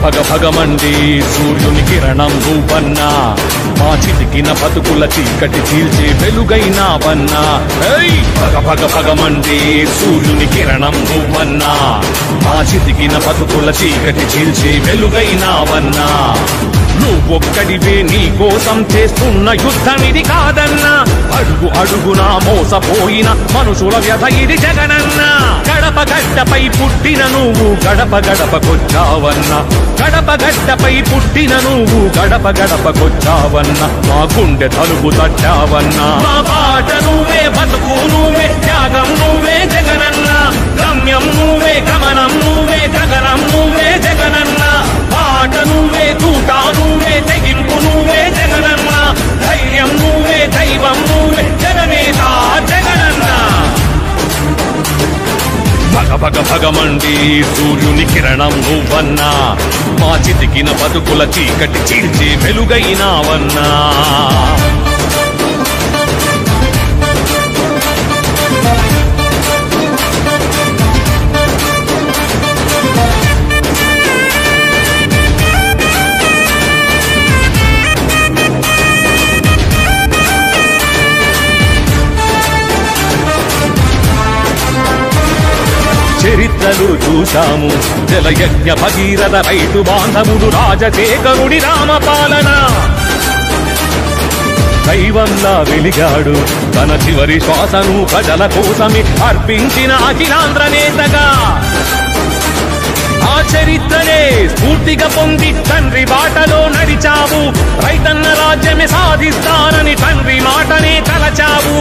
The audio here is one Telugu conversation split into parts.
భగ భగమండి సూర్యుని కిరణం నువ్వన్నా మా చితికిన బతుకుల చీకటి చీల్చే వెలుగైనావన్నా భగ భగ భగమండి సూర్యుని కిరణం నువ్వన్నా మా చితికిన బతుకుల చీకటి చీల్చే వెలుగైనావన్నా నువ్వొక్కడివే నీ కోసం చేస్తున్న యుద్ధం ఇది కాదన్నా అడుగు అడుగునా మోసపోయిన మనుషుల వ్యధ ఇది జగనన్నా గడప గడ్డపై పుట్టిన నువ్వు గడప గడపకొచ్చావన్నా గడప గడ్డపై పుట్టిన నువ్వు గడప గడపకొచ్చావన్నా మా గుండె తలుపు తట్టావన్నా మా పాట నువ్వే బతుకు నువ్వే త్యాగం నువ్వే జగనన్నా గమ్యం నువ్వే గమనం నువ్వే గగనం నువ్వే జగనన్నా పాట నువ్వే తూటా నువ్వే తెగింపు నువ్వే జగనన్నా ధైర్యం నువ్వే దైవం నువ్వే జగనేత జగనన్నా భగ భగ భగమండి సూర్యుని కిరణం నువ్వన్నా మా చితికిన బతుకుల చీకటి చీల్చే వెలుగైనావన్నా చరిత్రలు చూశాము జలయజ్ఞ భగీరథ రైతు బాంధవుడు రాజశేఖరుడి రామపాలన దైవంలా వెలిగాడు తన చివరి శ్వాసను ప్రజల కోసమే అర్పించిన అఖిలాంధ్ర నేతగా ఆ చరిత్రనే స్ఫూర్తిగా పొంది తండ్రి బాటలో నడిచావు రైతన్న రాజ్యమే సాధిస్తానని తండ్రి మాటనే తలచావు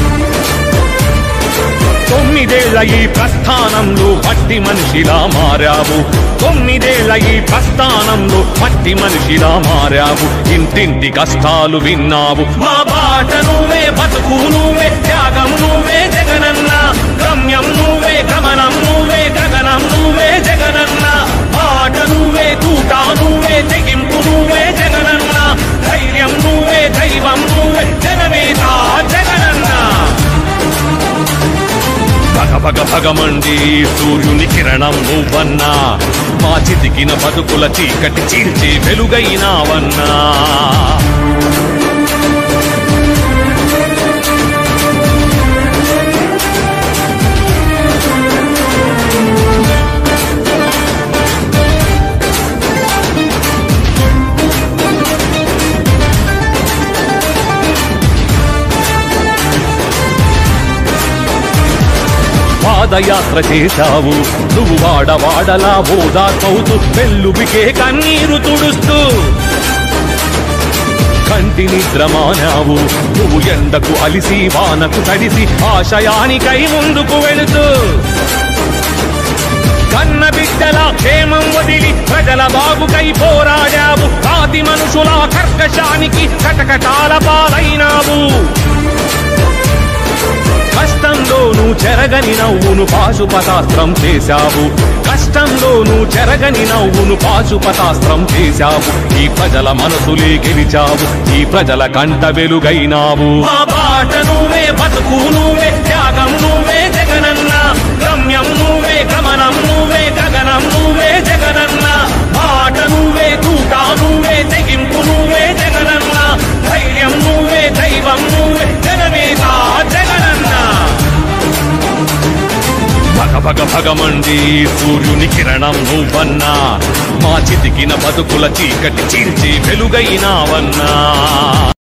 తొమ్మిదేళ్ల ఈ ప్రస్థానంలో మట్టి మనిషిలా మారావు తొమ్మిదేళ్ల ఈ ప్రస్థానంలో మట్టి మనిషిలా మారావు ఇంటింటి కష్టాలు విన్నావు మా బాట నువ్వే బతుకు నువ్వే త్యాగం నువ్వే జగనన్నా గమ్యం నువ్వే గమనం నువ్వే గగనం నువ్వే జగనన్నా బాట నువ్వే తూటా నువ్వే తెగింపు నువ్వే జగనన్నా ధైర్యం నువ్వే దైవం నువ్వే జగనేత జగనన్నా భగ భగ భగమండి సూర్యుని కిరణం నువ్వన్నా మా చితికిన బతుకుల చీకటి చీల్చే వెలుగైనావన్నా పాదయాత్ర చేశావు నువ్వు వాడవాడలా ఓదార్పవుతూ వెల్లుబికే కన్నీరు తుడుస్తూ కంటి నిద్ర మానావు నువ్వు ఎండకు అలిసి వానకు తడిసి ఆశయానికై ముందుకు వెళుతూ కన్న బిడ్డల క్షేమం వదిలి ప్రజల బాగుకై పోరాడావు కాతి మనుషుల కర్కశానికి కటకటాల పాలైనావు కష్టంలోనూ చెరగని నవ్వును పాశుపతాస్త్రం చేశావు కష్టంలోనూ చెరగని నవ్వును పాశుపతాస్త్రం చేశావు ఈ ప్రజల మనసులే గెలిచావు ఈ ప్రజల కంట వెలుగైనావు మా బాట నువ్వే బతుకు నువ్వే త్యాగం నువ్వే జగనన్నా గమ్యం నువ్వే గమనం నువ్వే గగనం నువ్వే జగనన్నా బాట నువ్వే తూటా నువ్వే తెగింపు నువ్వే జగనన్నా ధైర్యం నువ్వే దైవం నువ్వే జగనేత జగనన్నా భగ భగ భగమండి సూర్యుని కిరణం నువ్వన్నా మా చితికిన బతుకుల చీకటి చీల్చి వెలుగైనావన్నా